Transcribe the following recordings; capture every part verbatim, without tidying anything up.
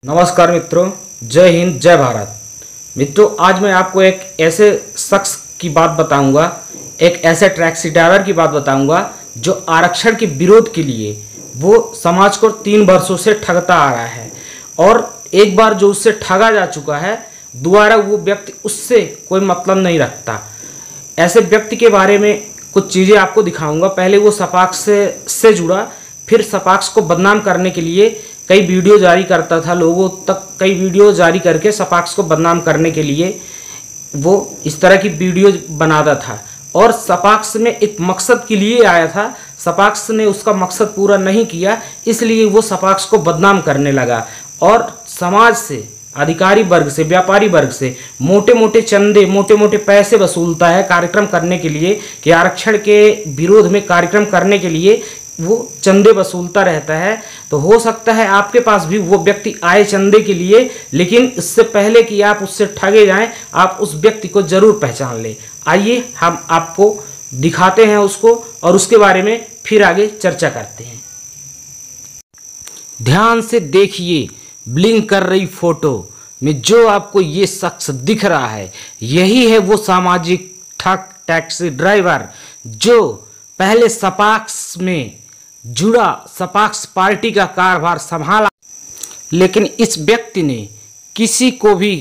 नमस्कार मित्रों, जय हिंद, जय भारत। मित्रों, आज मैं आपको एक ऐसे शख्स की बात बताऊंगा, एक ऐसे टैक्सी ड्राइवर की बात बताऊंगा जो आरक्षण के विरोध के लिए वो समाज को तीन वर्षों से ठगता आ रहा है और एक बार जो उससे ठगा जा चुका है, दोबारा वो व्यक्ति उससे कोई मतलब नहीं रखता। ऐसे व्यक्ति के बारे में कुछ चीज़ें आपको दिखाऊंगा। पहले वो सपाक्स से से जुड़ा, फिर सपाक्स को बदनाम करने के लिए कई वीडियो जारी करता था, लोगों तक कई वीडियो जारी करके सपाक्स को बदनाम करने के लिए वो इस तरह की वीडियो बनाता था और सपाक्स में एक मकसद के लिए आया था। सपाक्स ने उसका मकसद पूरा नहीं किया, इसलिए वो सपाक्स को बदनाम करने लगा और समाज से, अधिकारी वर्ग से, व्यापारी वर्ग से मोटे मोटे चंदे, मोटे मोटे पैसे वसूलता है कार्यक्रम करने के लिए, कि आरक्षण के विरोध में कार्यक्रम करने के लिए वो चंदे वसूलता रहता है। तो हो सकता है आपके पास भी वो व्यक्ति आए चंदे के लिए, लेकिन इससे पहले कि आप उससे ठगे जाएं, आप उस व्यक्ति को जरूर पहचान लें। आइए हम आपको दिखाते हैं उसको और उसके बारे में फिर आगे चर्चा करते हैं। ध्यान से देखिए, ब्लिंक कर रही फोटो में जो आपको ये शख्स दिख रहा है, यही है वो सामाजिक ठग टैक्सी ड्राइवर जो पहले सपाक्स में जुड़ा, सपाक्स पार्टी का कारभार संभाला, लेकिन इस व्यक्ति ने किसी को भी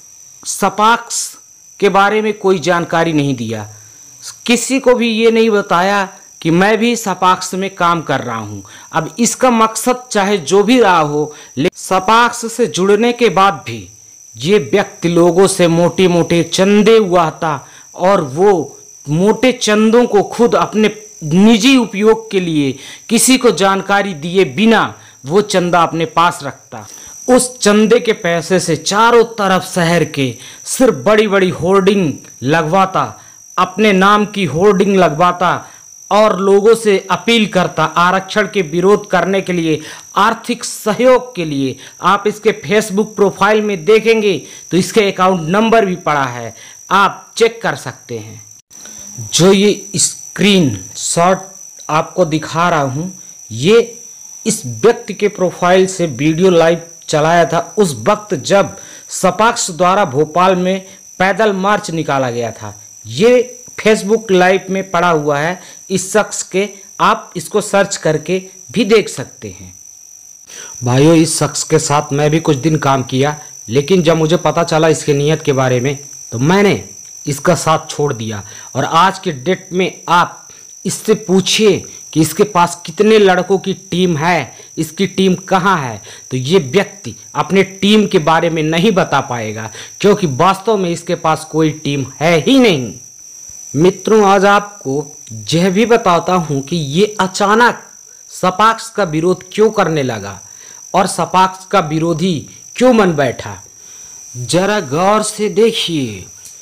सपाक्स के बारे में कोई जानकारी नहीं दिया, किसी को भी ये नहीं बताया कि मैं भी सपाक्स में काम कर रहा हूं। अब इसका मकसद चाहे जो भी रहा हो, लेकिन सपाक्स से जुड़ने के बाद भी ये व्यक्ति लोगों से मोटे मोटे चंदे हुआता और वो मोटे चंदों को खुद अपने निजी उपयोग के लिए किसी को जानकारी दिए बिना वो चंदा अपने पास रखता। उस चंदे के पैसे से चारों तरफ शहर के सिर्फ बड़ी बड़ी होर्डिंग लगवाता, अपने नाम की होर्डिंग लगवाता और लोगों से अपील करता आरक्षण के विरोध करने के लिए, आर्थिक सहयोग के लिए। आप इसके फेसबुक प्रोफाइल में देखेंगे तो इसके अकाउंट नंबर भी पड़ा है, आप चेक कर सकते हैं। जो ये स्क्रीन शॉट आपको दिखा रहा हूँ, ये इस व्यक्ति के प्रोफाइल से वीडियो लाइव चलाया था उस वक्त जब सपाक्स द्वारा भोपाल में पैदल मार्च निकाला गया था। ये फेसबुक लाइव में पड़ा हुआ है इस शख्स के, आप इसको सर्च करके भी देख सकते हैं। भाइयों, इस शख्स के साथ मैं भी कुछ दिन काम किया, लेकिन जब मुझे पता चला इसके नियत के बारे में तो मैंने इसका साथ छोड़ दिया। और आज के डेट में आप इससे पूछिए कि इसके पास कितने लड़कों की टीम है, इसकी टीम कहाँ है, तो ये व्यक्ति अपने टीम के बारे में नहीं बता पाएगा, क्योंकि वास्तव में इसके पास कोई टीम है ही नहीं। मित्रों, आज आपको यह भी बताता हूँ कि ये अचानक सपाक्स का विरोध क्यों करने लगा और सपाक्स का विरोधी क्यों बन बैठा। जरा गौर से देखिए,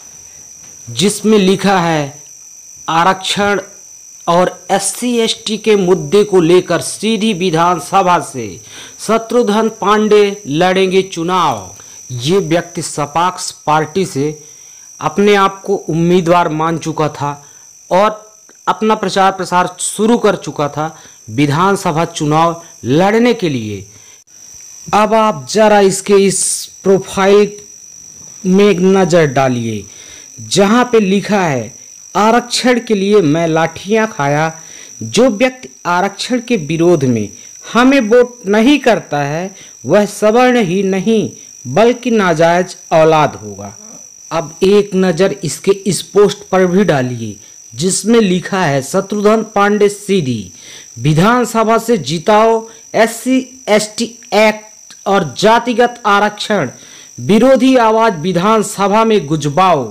जिसमें लिखा है आरक्षण और एससी एसटी के मुद्दे को लेकर सीधी विधानसभा से शत्रुघ्न पांडे लड़ेंगे चुनाव। ये व्यक्ति सपाक्स पार्टी से अपने आप को उम्मीदवार मान चुका था और अपना प्रचार प्रसार शुरू कर चुका था विधानसभा चुनाव लड़ने के लिए। अब आप जरा इसके इस प्रोफाइल में एक नज़र डालिए, जहाँ पे लिखा है आरक्षण के लिए मैं लाठियाँ खाया। जो व्यक्ति आरक्षण के विरोध में हमें वोट नहीं करता है, वह सवर्ण ही नहीं बल्कि नाजायज औलाद होगा। अब एक नज़र इसके इस पोस्ट पर भी डालिए, जिसमें लिखा है शत्रुघ्न पांडे सीधी विधानसभा से जिताओ, एससी एसटी एक्ट और जातिगत आरक्षण विरोधी आवाज विधानसभा में गुजबाओ।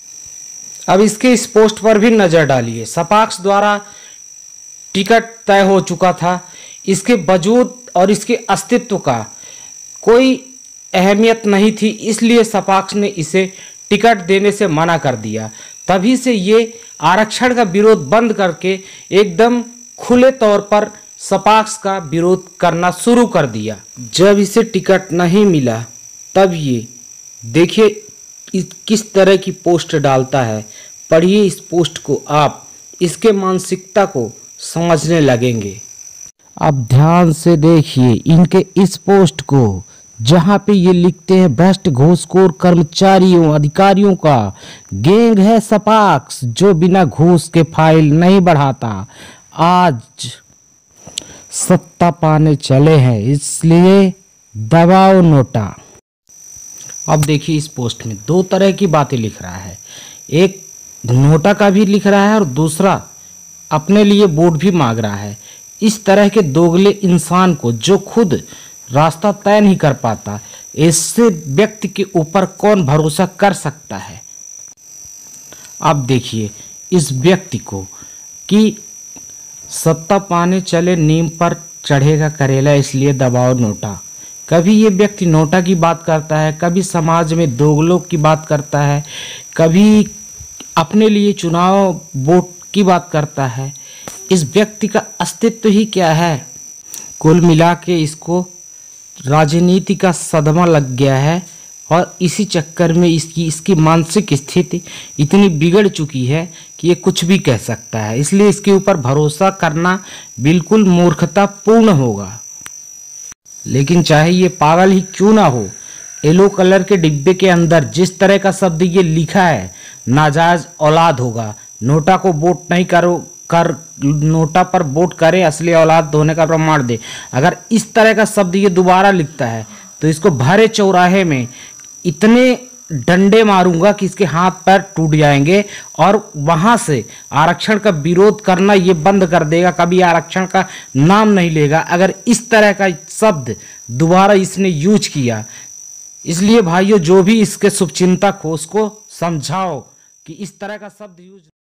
अब इसके इस पोस्ट पर भी नज़र डालिए। सपाक्स द्वारा टिकट तय हो चुका था, इसके वजूद और इसके अस्तित्व का कोई अहमियत नहीं थी, इसलिए सपाक्स ने इसे टिकट देने से मना कर दिया। तभी से ये आरक्षण का विरोध बंद करके एकदम खुले तौर पर सपाक्स का विरोध करना शुरू कर दिया। जब इसे टिकट नहीं मिला, तब ये देखिए किस तरह की पोस्ट डालता है। पढ़िए इस पोस्ट को, आप इसके मानसिकता को समझने लगेंगे। अब ध्यान से देखिए इनके इस पोस्ट को, जहां पे ये लिखते हैं भ्रष्ट घूसखोर कर्मचारियों अधिकारियों का गैंग है सपाक्स जो बिना घूस के फाइल नहीं बढ़ाता, आज सत्ता पाने चले हैं इसलिए दबाओ नोटा। अब देखिए इस पोस्ट में दो तरह की बातें लिख रहा है, एक नोटा का भी लिख रहा है और दूसरा अपने लिए वोट भी मांग रहा है। इस तरह के दोगले इंसान को जो खुद रास्ता तय नहीं कर पाता, ऐसे व्यक्ति के ऊपर कौन भरोसा कर सकता है। अब देखिए इस व्यक्ति को कि सत्ता पाने चले नीम पर चढ़ेगा करेला इसलिए दबाओ नोटा। कभी ये व्यक्ति नोटा की बात करता है, कभी समाज में दोगलों की बात करता है, कभी अपने लिए चुनाव वोट की बात करता है। इस व्यक्ति का अस्तित्व ही क्या है। कुल मिला के इसको राजनीति का सदमा लग गया है और इसी चक्कर में इसकी इसकी मानसिक स्थिति इतनी बिगड़ चुकी है कि ये कुछ भी कह सकता है, इसलिए इसके ऊपर भरोसा करना बिल्कुल मूर्खतापूर्ण होगा। लेकिन चाहे ये पागल ही क्यों ना हो, येलो कलर के डिब्बे के अंदर जिस तरह का शब्द ये लिखा है नाजायज औलाद होगा, नोटा को वोट नहीं करो कर नोटा पर वोट करे असली औलाद होने का प्रमाण दे, अगर इस तरह का शब्द ये दोबारा लिखता है तो इसको भरे चौराहे में इतने डंडे मारूंगा कि इसके हाथ पैर टूट जाएंगे और वहां से आरक्षण का विरोध करना ये बंद कर देगा, कभी आरक्षण का नाम नहीं लेगा अगर इस तरह का शब्द दोबारा इसने यूज किया। इसलिए भाइयों जो भी इसके शुभचिंतक हो उसको समझाओ कि इस तरह का शब्द यूज